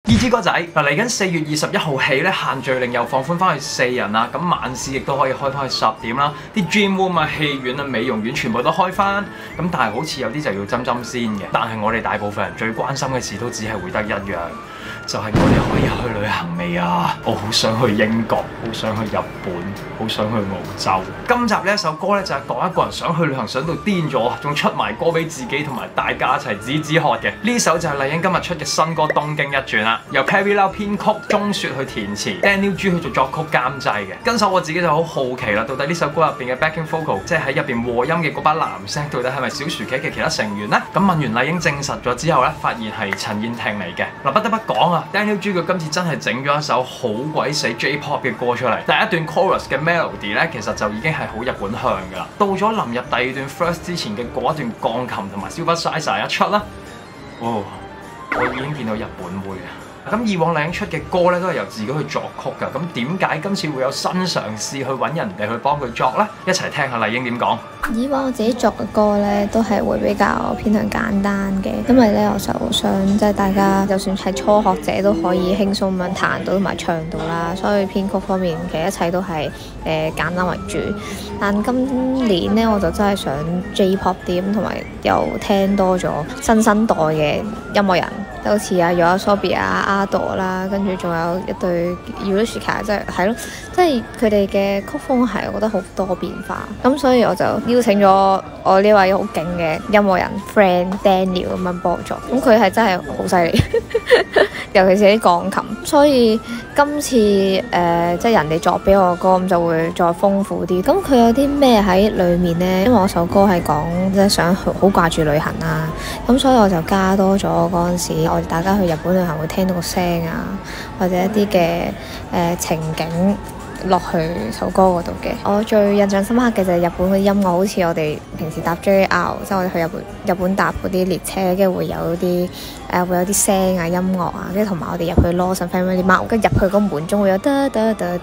E.G. 哥仔嗱，嚟緊4月21號起咧，限聚令又放寬翻去4人啦，咁晚市亦都可以開翻去10點啦，啲 Gym Room 啊、戲院啊、美容院全部都開翻，咁但係好似有啲就要針針先嘅。但係我哋大部分人最關心嘅事都只係會得一樣，就係我哋可以去旅行未啊？我好想去英國，好想去日本，好想去澳洲。今集呢一首歌咧就係講一個人想去旅行想到癲咗，仲出埋歌俾自己同埋大家一齊止渴嘅。呢首就係麗英今日出嘅新歌《東京一轉》啦，由 Perry Lau 編曲，鐘雪去填詞 ，Daniel G 去做作曲監製嘅。跟手我自己就好好奇啦，到底呢首歌入邊嘅 backing vocal， 即係喺入邊和音嘅嗰把男聲，到底係咪小薯茄嘅其他成員呢？咁問完麗英證實咗之後咧，發現係陳燕婷嚟嘅。嗱，不得不講啊 ，Daniel G 佢今次真係整咗一首好鬼死 J-pop 嘅歌出嚟。第一段 chorus 嘅 melody 咧，其實就已經係好日本向㗎啦。到咗臨入第二段 verse 之前嘅嗰一段鋼琴同埋 synthesizer 一出啦，哦，我已經見到日本妹啊！咁以往麗英出嘅歌咧都係由自己去作曲㗎，咁點解今次會有新嘗試去揾人哋去幫佢作呢？一齊聽下麗英點講。 以往我自己作嘅歌咧，都係會比較偏向簡單嘅，因為咧我就想即係大家就算係初學者都可以輕鬆咁樣彈到同埋唱到啦，所以編曲方面其實一切都係簡單為主。但今年咧我就真係想 J-pop 啲咁，同埋又聽多咗新生代嘅音樂人，好似阿 YOASOBI 啊、Ado 啦，跟住仲有一對 Yorushika， 即係係咯，即係佢哋嘅曲風係我覺得好多變化，咁所以我就邀請咗我呢位好勁嘅音樂人 friend Daniel 咁樣幫我作，咁佢係真係好犀利，尤其是啲鋼琴，所以今次即係人哋作俾我嘅歌咁就會再豐富啲。咁佢有啲咩喺裡面呢？因為我首歌係講即係想好掛住旅行啦，咁所以我就加多咗嗰陣時我哋大家去日本旅行會聽到個聲啊，或者一啲嘅情景落去首歌嗰度嘅。我最印象深刻嘅就係日本嘅音樂，好似我哋平時搭 JR， 即係我哋去日本搭嗰啲列車，跟住會有啲會有啲聲啊、音樂啊，跟住同埋我哋入去 Lawson Family Mart，跟住入去個門中會有呢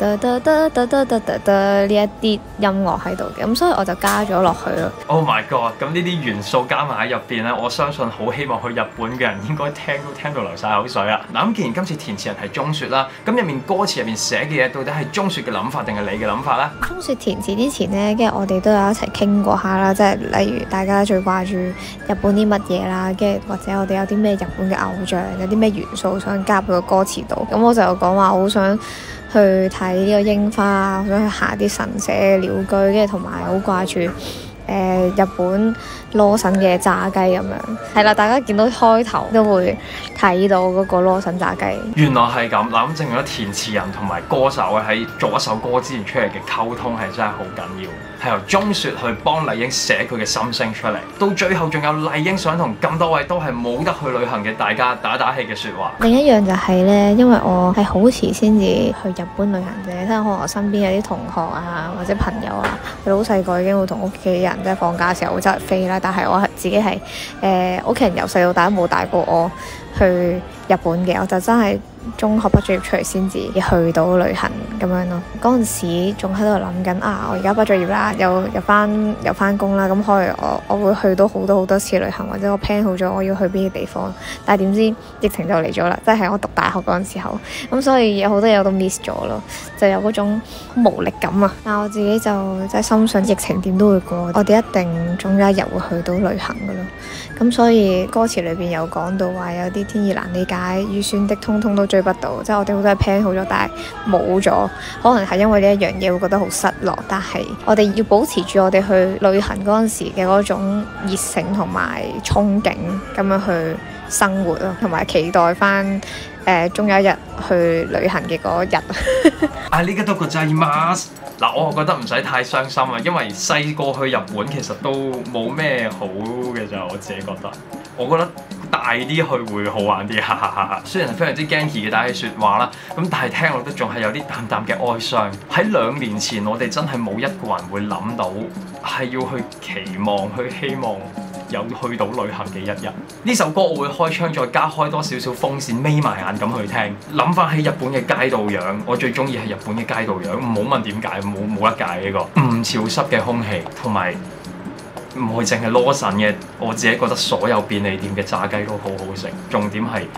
一啲音樂喺度嘅，咁所以我就加咗落去咯。 Oh my god！ 咁呢啲元素加埋喺入邊咧，我相信好希望去日本嘅人應該聽都聽到流晒口水啊！嗱，咁既然今次填詞人係鐘雪啦，咁入面歌詞入邊寫嘅嘢到底係鐘雪嘅諗法定係你嘅諗法呢？ 鐘雪填詞之前呢，跟住我哋都有一齊傾過下啦，即係例如大家最掛住日本啲乜嘢啦，跟住或者我哋有啲咩日本嘅偶像，有啲咩元素想加入個歌詞度。咁我就講話我好想去睇呢個櫻花，好想去行啲神社嘅鳥居，跟住同埋好掛住日本羅神嘅炸雞咁樣。係啦，大家見到開頭都會睇到嗰個羅神炸雞。 原來係咁嗱，咁證明咗填詞人同埋歌手喺做一首歌之前出嚟嘅溝通係真係好緊要。係由鐘雪去幫麗英寫佢嘅心聲出嚟，到最後仲有麗英想同咁多位都係冇得去旅行嘅大家打氣嘅説話。 另一樣就係呢，因為我係好遲先至去日本旅行啫，即係可能我身邊有啲同學啊或者朋友啊，佢好細個已經會同屋企人即係放假嘅時候會周圍飛啦，但係我自己係屋企人由細到大都冇帶過我去日本嘅，我就真係中學畢咗業出嚟先至去到旅行咁樣咯。嗰陣時仲喺度諗緊我而家畢咗業啦，又翻工啦，咁可能我會去到好多次旅行，或者我 plan 好咗我要去邊啲地方，但係點知疫情就嚟咗啦，即係我讀大學嗰陣時候，咁所以有好多嘢我都 miss 咗咯，就有嗰種無力感啊。但我自己就即係深信疫情點都會過，我哋一定總有一日會去到旅行噶咯。咁所以歌詞裏邊有講到話有啲天意難理解，預算的通通都追不到，即係我哋好多嘢 plan 好咗，但係冇咗，可能係因為呢一樣嘢會覺得好失落。但係我哋要保持住我哋去旅行嗰陣時嘅嗰種熱誠同埋憧憬，咁樣去生活咯，同埋期待翻終有一日去旅行嘅嗰日。 啊りがとうございます。嗱，我覺得唔使太傷心啊，因為細個去日本其實都冇咩好嘅咋，我自己覺得。我覺得大啲去會好玩啲，哈哈哈哈。雖然係非常之驚奇嘅打氣説話啦，咁但係聽落都仲係有啲淡淡嘅哀傷。喺2年前，我哋真係冇一個人會諗到係要去期望、去希望有去到旅行嘅一日。呢首歌我會開窗再加開多少少風扇，眯埋眼咁去聽。諗翻起日本嘅街道樣，我最中意係日本嘅街道樣。唔好問點解，冇得解呢個。唔潮濕嘅空氣，同埋唔係淨係羅神嘅。我自己覺得所有便利店嘅炸雞都好好食，重點係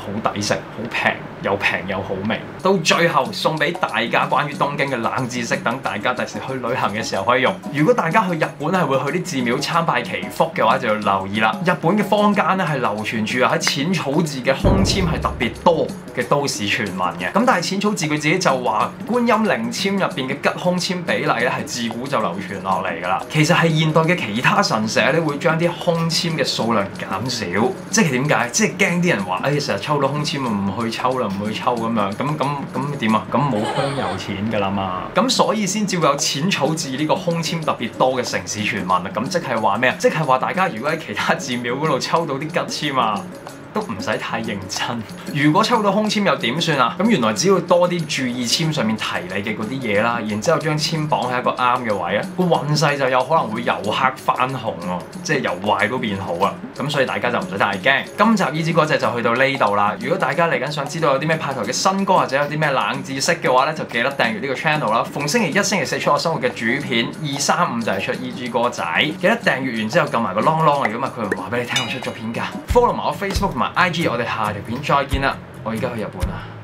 好抵食，好平，又好味。到最後送俾大家關於東京嘅冷知識，等大家第時去旅行嘅時候可以用。如果大家去日本係會去啲寺廟參拜祈福嘅話，就要留意啦。日本嘅坊間咧係流傳住喺淺草寺嘅空籤係特別多嘅都市傳聞嘅。咁但係淺草寺佢自己就話，觀音靈籤入邊嘅吉空籤比例咧係自古就流傳落嚟㗎啦。其實係現代嘅其他神社咧會將啲空籤嘅數量減少，即係點解？即係驚啲人話，成日抽到空籤唔去抽啦，唔去抽咁樣，咁點啊？咁冇香油錢㗎啦嘛。咁所以先至會有淺草寺呢個空籤特別多嘅城市傳聞啊。咁即係話咩啊？即係話大家如果喺其他寺廟嗰度抽到啲吉籤啊，都唔使太認真。如果抽到空籤又點算啊？咁原來只要多啲注意籤上面提你嘅嗰啲嘢啦，然之後將籤綁喺一個啱嘅位啊，個運勢就有可能會由黑翻紅喎，即係由壞都變好啊！咁所以大家就唔使太驚。今集依支歌仔就去到呢度啦。如果大家嚟緊想知道有啲咩派台嘅新歌或者有啲咩冷知識嘅話咧，就記得訂閱呢個 channel 啦。逢星期一、星期四出我生活嘅主片，2、3、5就係出依支歌仔。記得訂閱完之後撳埋個啷啷啊！如果唔係佢唔話俾你聽我出咗片㗎。follow 埋我 Facebook 同埋 IG，我哋下條片再見啦！我而家去日本啦〜